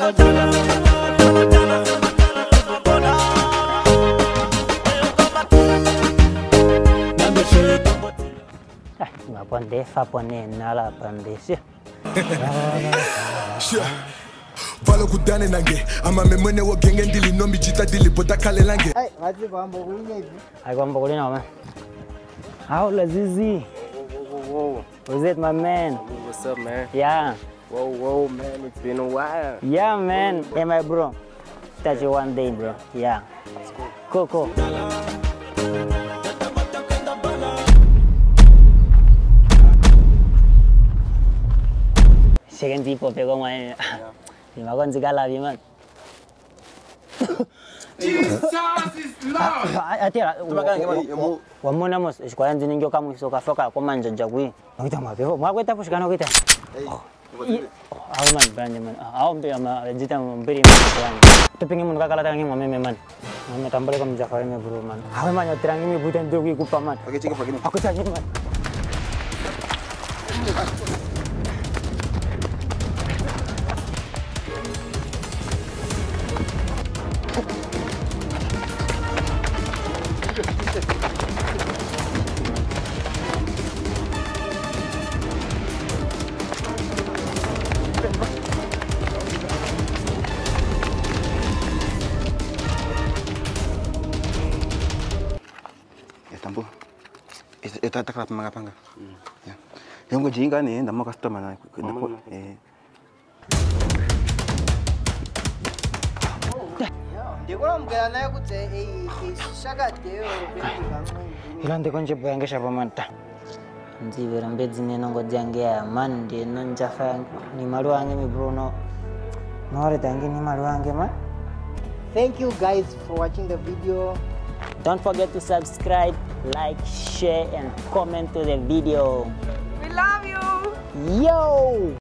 Pande fa pone nala pande si. Valo kudane nange ama memone wo genge ndili no mijita dili bota kale lange. Ai wazi kwamba kulinye. Ai kwamba kulina man. How Lazizi? Whoa. Was it my man? What's up, man? Yeah. Whoa, man. It's been a while. Yeah, man. Hey, my bro. Touch you one day, bro. Yeah. Cool. Second tipo pegou uma. E uma coisa que ela viu, mano. Jesus is Lord. Até lá. Vamos na moça. Escolha de ninguém como isso que foca com manja jagui. Não está mal. Vou aguentar puxar não aguenta. Man, brand man. Be ama jita beri man. Tu pengen mun kakala tangi mame man. Mame tambale kam jafar me bro man. Man ya terangi me butan dogi kupa man. Pakai cek apa gini? Aku cari man. Tampo. Ito taklap mga pangga. Ya. Yung kujinga ni ndamo customer na. Ndikora mgaya naye kuti shakateyo Ilande konje bwange shabamanta. Nzibera mbedzi nenongo dzangea man ndi nonjafa ni malu wange mi Bruno. Nore tangi ni malu wange man. Thank you guys for watching the video. Don't forget to subscribe, like, share and comment to the video. We love you. Yo!